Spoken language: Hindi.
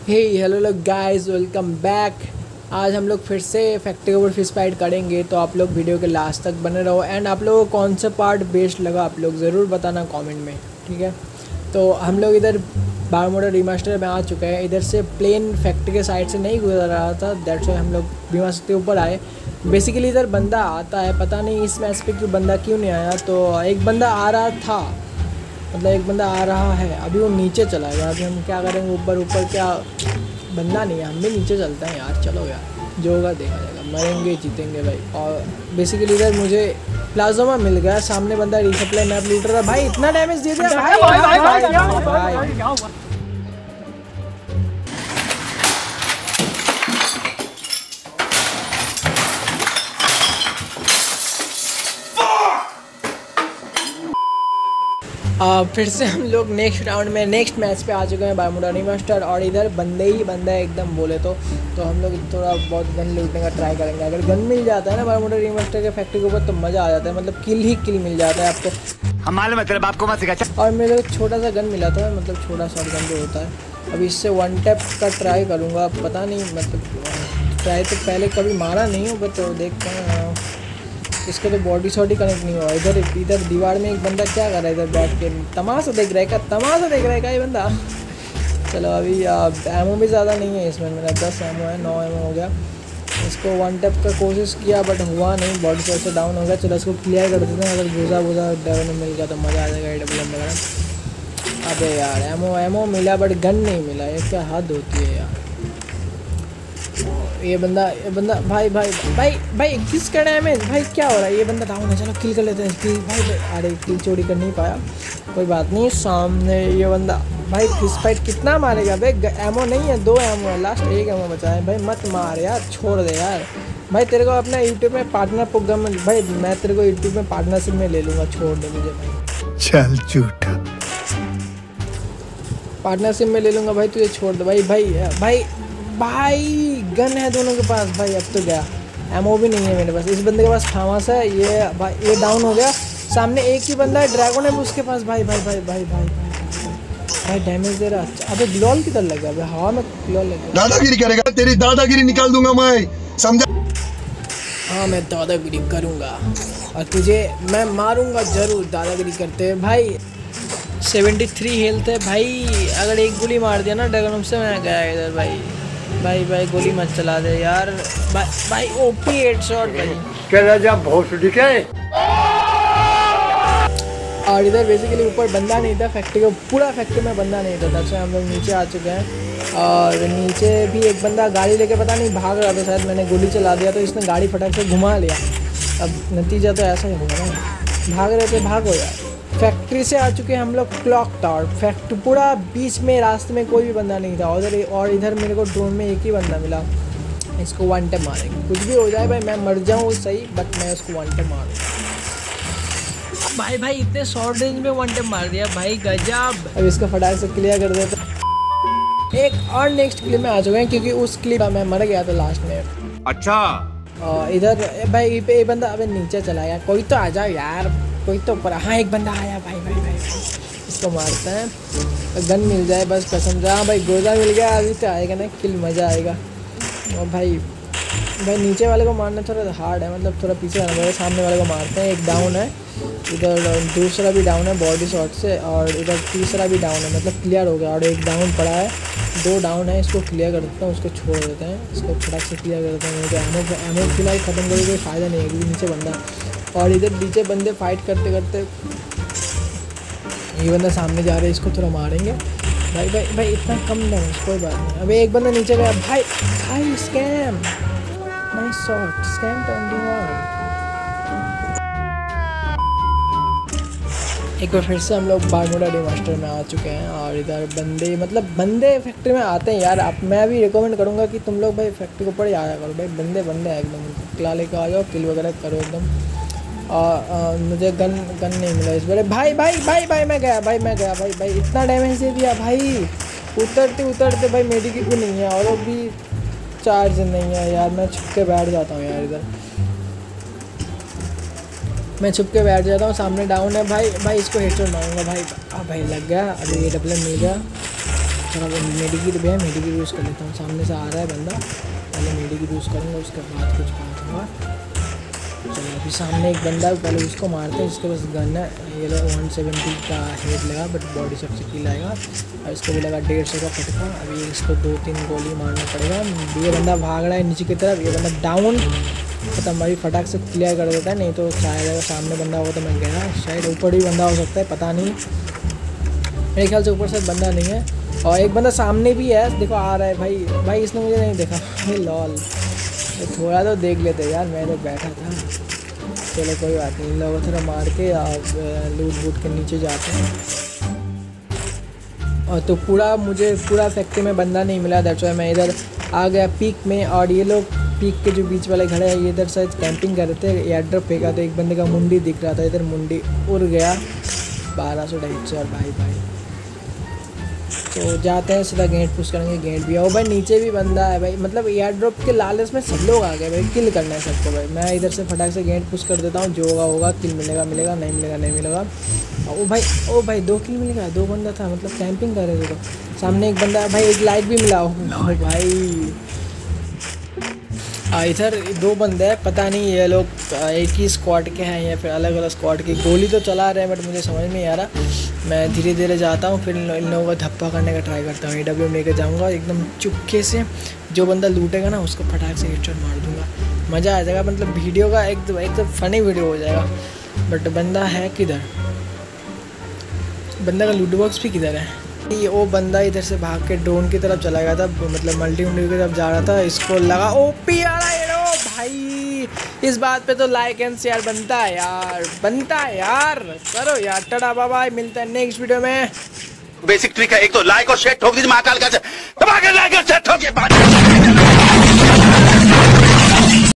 हे हेलो लोग गाइस, वेलकम बैक। आज हम लोग फिर से फैक्ट्री के ऊपर फिश फाइट करेंगे, तो आप लोग वीडियो के लास्ट तक बने रहो। एंड आप लोगों को कौन सा पार्ट बेस्ट लगा आप लोग ज़रूर बताना कमेंट में, ठीक है। तो हम लोग इधर बारमूडा रिमास्टर में आ चुके हैं। इधर से प्लेन फैक्ट्री के साइड से नहीं गुजर रहा था, दैट्स वाई हम लोग रिमास्टर के ऊपर आए। बेसिकली इधर बंदा आता है, पता नहीं इस मैच पे क्यों बंदा क्यों नहीं आया। तो एक बंदा आ रहा था, मतलब एक बंदा आ रहा है, अभी वो नीचे चला गया। अभी हम क्या करेंगे, ऊपर क्या बंदा नहीं है, हम भी नीचे चलते हैं यार। चलो यार, जो होगा देखा जाएगा, मरेंगे जीतेंगे भाई। और बेसिकली इधर मुझे प्लाज्मा मिल गया, सामने बंदा रिसप्लाई मैप लूट रहा है। भाई इतना डैमेज दे दिया भाई, भाई, भाई, भाई, भाई, भाई, भाई। फिर से हम लोग नेक्स्ट राउंड में नेक्स्ट मैच पे आ चुके हैं बारमूडा रिमास्टर। और इधर बंदे ही बंदा है एकदम बोले तो हम लोग थोड़ा बहुत गन लूटने का ट्राई करेंगे। अगर गन मिल जाता है ना बारमूडा रिमास्टर के फैक्ट्री के ऊपर तो मज़ा आ जाता है, मतलब किल ही किल मिल जाता है आपको। हम मालूम है तेरे बाप को मत सिखा। और मेरे को छोटा सा गन मिला था, मतलब छोटा शॉट गन जो होता है। अभी इससे वन टैप का ट्राई करूँगा, पता नहीं मतलब ट्राई तो पहले कभी मारा नहीं हूँ, बट देखते हैं। इसको तो बॉडी शॉट ही कनेक्ट नहीं हुआ। इधर दीवार में एक बंदा क्या कर रहा है, इधर बैठ के तमाशा देख रहा है। तमाशा देख रहा है क्या ये बंदा। चलो अभी एमओ भी ज़्यादा नहीं है इसमें, मेरा 10 एमओ है, 9 एमओ हो गया। इसको वन टैप का कोशिश किया बट हुआ नहीं, बॉडी शॉट से डाउन हो गया। चलो इसको क्लियर कर देते हैं, अगर गुजा डेवल मिल गया तो मज़ा आ जाएगा AWM वगैरह। अबे यार एमओ मिला बट गन नहीं मिला, ये क्या हद होती है यार। ये बंदा भाई भाई भाई भाई किस का डैमेज भाई, क्या हो रहा है। ये बंदा डाउन है, चलो किल कर लेते हैं किल भाई। अरे किल चोरी कर नहीं पाया, कोई बात नहीं। सामने ये बंदा भाई किस फाइट कितना मारेगा भाई, एमओ नहीं है, 2 एमओ है, लास्ट 1 एमओ बचा है भाई। मत मार यार, छोड़ दे यार भाई। तेरे को अपना यूट्यूब में पार्टनर प्रोग्राम में भाई, मैं तेरे को यूट्यूब में पार्टनरशिप में ले लूँगा, छोड़ दे मुझे भाई। चल झूठा, पार्टनरशिप में ले लूँगा भाई, तुझे छोड़ दे भाई। भाई गन है दोनों के पास भाई। अब तो गया, एमओ भी नहीं है मेरे पास। इस बंदे के पास खामास है, ये डाउन हो गया। सामने एक ही बंदा है, ड्रैगन है उसके पास। भाई डैमेज दे रहा। अबे ग्लोल किधर लग गया, हवा में ग्लोल लग गया। दादागिरी करेगा, तेरी दादागिरी निकाल दूंगा मैं, समझा। हाँ मैं दादागिरी करूँगा और तुझे मैं मारूंगा जरूर दादागिरी करते हुए भाई। 73 हेल्थ है भाई, अगर एक गोली मार दिया ना ड्रैगन से मैं गया इधर भाई गोली मत चला दे यार भाई ओपी हेडशॉट भाई। क्या राजा भोसड़ी के। और इधर बेसिकली ऊपर बंदा नहीं था, फैक्ट्री का पूरा फैक्ट्री में बंदा नहीं था, तब हम लोग नीचे आ चुके हैं। और नीचे भी एक बंदा गाड़ी लेके पता नहीं भाग रहा था, शायद मैंने गोली चला दिया तो इसने गाड़ी फटाक से घुमा लिया। अब नतीजा तो ऐसा ही होगा ना, भाग रहे थे भागो यार। फैक्ट्री से आ चुके हैं हम लोग क्लॉक टावर। फैक्ट्री पूरा बीच में रास्ते में कोई भी बंदा नहीं था उधर। और इधर मेरे को ड्रोन में एक ही बंदा मिला, इसको वन टैप मारेंगे। कुछ भी हो जाए भाई, मैं मर जाऊँ सही, बट मैं उसको वन टैप मारूंगा भाई। इतने शॉर्ट रेंज में वन टैप मार दिया भाई, गजब। अब इसको फटाक से क्लियर कर देते। एक और नेक्स्ट क्लिप में आ चुके हैं, क्योंकि उस क्लिप में मर गया था लास्ट में। अच्छा इधर भाई पे बंदा अबे नीचे चला गया। कोई तो आ जाओ यार, कोई तो ऊपर। हाँ एक बंदा आया भाई इसको मारते हैं, गन मिल जाए बस कसम से। हाँ भाई गोजा मिल गया, अभी तो आएगा ना किल, मज़ा आएगा। और भाई नीचे वाले को मारना थोड़ा हार्ड है, मतलब थोड़ा पीछे आना पड़ेगा। सामने वाले को मारते हैं, एक डाउन है इधर, दूसरा भी डाउन है बॉडी शॉट से, और इधर तीसरा भी डाउन है, मतलब क्लियर हो गया। और एक डाउन पड़ा है, 2 डाउन है, इसको क्लियर कर देता हूँ, उसको छोड़ देते हैं, इसको फटाक से क्लियर कर देते हैं। एमओ फिलहाल ख़त्म करके कोई फ़ायदा नहीं है, क्योंकि नीचे बंदा। और इधर नीचे बंदे फाइट करते करते ये बंदा सामने जा रहा है, इसको थोड़ा मारेंगे भाई इतना कम डैमेज, कोई बात नहीं। अबे एक बंदा नीचे गया भाई स्कैम, नाइस शॉट, स्कैम 21। एक बार फिर से हम लोग बारमूडा रिमास्टर में आ चुके हैं। और इधर बंदे फैक्ट्री में आते हैं यार। आप मैं भी रिकमेंड करूँगा कि तुम लोग भाई फैक्ट्री के ऊपर ही आया करो भाई, बंदे हैं एकदम। क्ला लेकर आ जाओ, किल वगैरह करो एकदम। और मुझे गन नहीं मिला इस बार। भाई मैं गया भाई इतना डैमेज दे दिया भाई। उतरते भाई मेडिकेट भी नहीं है, और भी चार्ज नहीं है यार। मैं छुप के बैठ जाता हूँ यार, इधर मैं छुप के बैठ जाता हूँ। सामने डाउन है भाई इसको हेडशॉट मारूंगा भाई। भाई लग गया, अभी AWM मिल गया। थोड़ा मेडिकेट भी है, मेडिकेट यूज़ कर लेता हूँ। सामने से आ रहा है बंदा, पहले मेडिकेट यूज़ करूँगा, उसके बाद कुछ बात होगा। चलो अभी सामने एक बंदा है, पहले उसको मारते हैं। इसके पास गन है, ये लोग 170 का हेड लगा, बट बॉडी सबसे किल आएगा। और इसको भी लगा 150 का फटका। अभी इसको 2-3 गोली मारना पड़ेगा। ये बंदा भाग रहा है नीचे की तरफ, ये बंदा डाउन खत्म। अभी फटाक से क्लियर कर देता है, नहीं तो शायद अगर सामने बंदा होगा तो मैं गया। शायद ऊपर भी बंदा हो सकता है, पता नहीं, मेरे ख्याल से ऊपर से बंदा नहीं है। और एक बंदा सामने भी है, देखो आ रहा है। भाई इसने मुझे नहीं देखा। भाई लॉल, थोड़ा तो देख लेते यार, मैं तो बैठा था। चलो कोई बात नहीं, लोगों थोड़ा मार के लूट बूट के नीचे जाते हैं। और तो मुझे पूरा फैक्ट्री में बंदा नहीं मिला, दैट्स व्हाई मैं इधर आ गया पीक में। और ये लोग पीक के जो बीच वाले खड़े हैं, ये इधर शायद कैंपिंग कर रहे थे। एयर ड्रॉप फेंका तो एक बंदे का मुंडी दिख रहा था, इधर मुंडी उड़ गया। 1200 हेडशॉट भाई। तो जाते हैं सीधा गेट पुश करेंगे। गेट भी आओ भाई, नीचे भी बंदा है भाई। मतलब एयर ड्रॉप के लालच में सब लोग आ गए भाई, किल करना है सबको भाई। मैं इधर से फटाक से गेट पुश कर देता हूँ, जो होगा किल मिलेगा, नहीं मिलेगा। ओ भाई 2 किल मिलेगा, 2 बंदा था, मतलब कैंपिंग कर रहे थे। तो सामने एक बंदा भाई, एक लाइट भी मिला भाई। इधर 2 बंदे हैं, पता नहीं ये लोग एक ही स्क्वाड के हैं या फिर अलग अलग स्क्वाड की। गोली तो चला रहे हैं बट मुझे समझ नहीं आ रहा। मैं धीरे धीरे जाता हूँ, फिर इन लोगों का धप्पा करने का ट्राई करता हूँ। AW लेके जाऊँगा एकदम चुपके से, जो बंदा लूटेगा ना उसको फटाक से हेडशॉट मार दूँगा। मज़ा आ जाएगा, मतलब वीडियो का एक फ़नी वीडियो हो जाएगा। बट बंदा है किधर? बंदा का लूट बॉक्स भी किधर है? ये वो बंदा इधर से भाग के ड्रोन की तरफ चला गया था, मतलब मल्टी की तरफ जा रहा था। इसको लगा ओपी आ रहा है भाई। इस बात पे तो लाइक एंड शेयर बनता है यार, करो यार। टाटा बाय बाय, मिलता है नेक्स्ट वीडियो में। बेसिक ट्रिक है, एक तो लाइक और शेयर ठोक दीजिए महाकाल का।